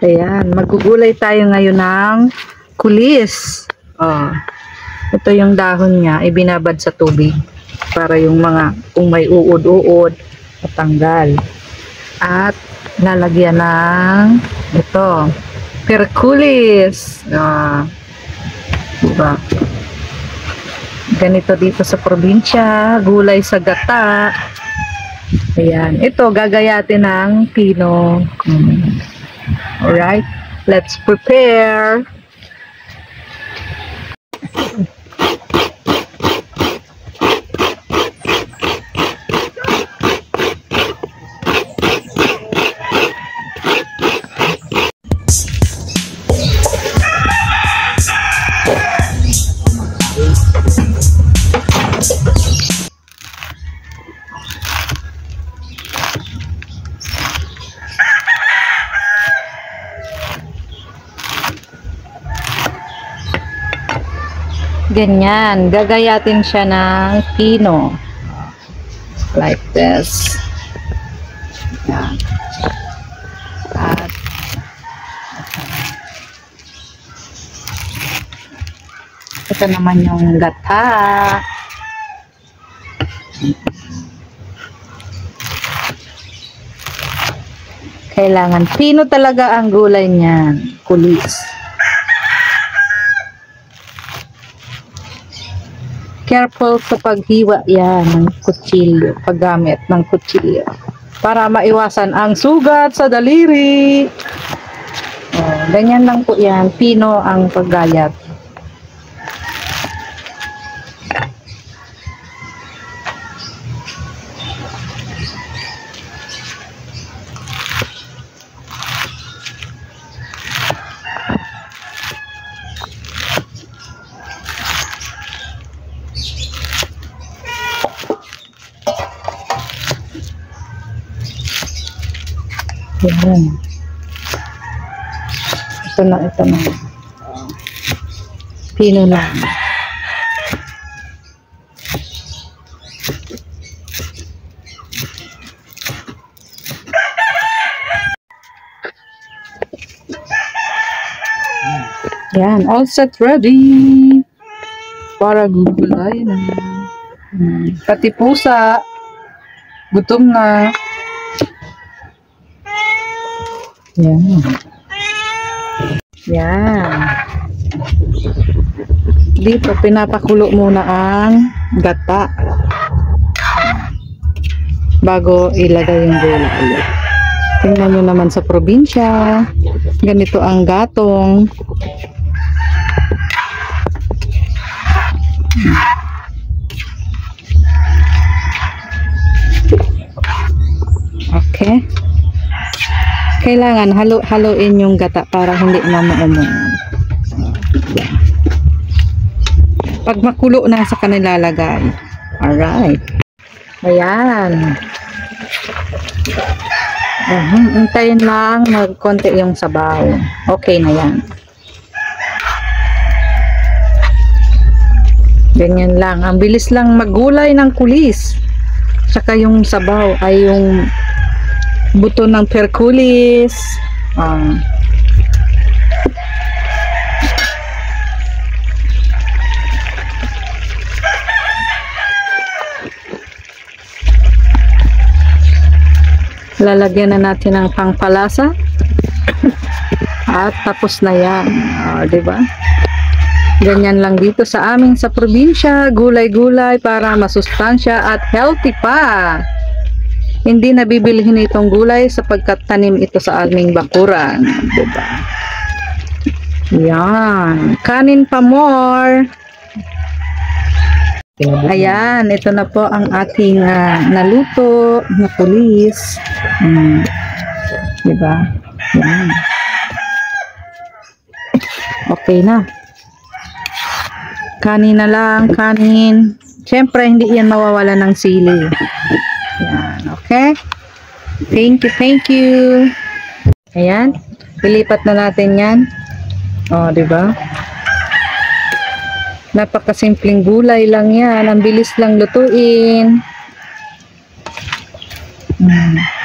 Ayan, magugulay tayo ngayon ng kulis. Oh, ito yung dahon niya, ibinabad sa tubig para yung mga, kung may uod-uod, matanggal. At lalagyan ng ito, perkulis. Diba? Ganito dito sa probinsya, gulay sa gata. Ayan, ito gagayatin ng pino. Alright, let's prepare. Ganyan, gagayatin siya ng pino. Like this. Yan. At ito naman yung gata. Kailangan pino talaga ang gulay niyan, kulis. Careful sa paghiwa yan ng kutsilyo, paggamit ng kutsilyo para maiwasan ang sugat sa daliri. Ganyan lang po yan, pino ang paggayat. Yan. Ito na. Pino na. Yan, all set ready para gugulay na. Pati pusa gutom na. Yan. Yan. Dito, pinapakulo muna ang gata bago ilagay yung gulay. Tingnan nyo naman sa probinsya. Ganito ang gatong. Okay. Kailangan haluin yung gata para hindi na maumong. Pag makulo na sa kanila lagay. Alright. Ayan. Hintayin lang magkonti yung sabaw. Okay na yan. Ganyan lang. Ang bilis lang maggulay ng kulis. Tsaka yung sabaw ay yung buto ng perkulis. Lalagyan na natin ng pangpalasa. At tapos na yan. Diba? Ganyan lang dito sa amin sa probinsya. Gulay-gulay para masustansya at healthy pa. Hindi nabibilhin itong gulay sapagkat tanim ito sa aming bakuran. Diba? Yan. Kanin pa more. Ayan. Ito na po ang ating naluto na kulis. Diba? Yan. Okay na. Kanin na lang. Kanin. Siyempre, hindi yan mawawala ng sili. Yan, okay? Thank you. Ayan, ilipat na natin yan. Diba? Napakasimpleng gulay lang yan. Ang bilis lang lutuin.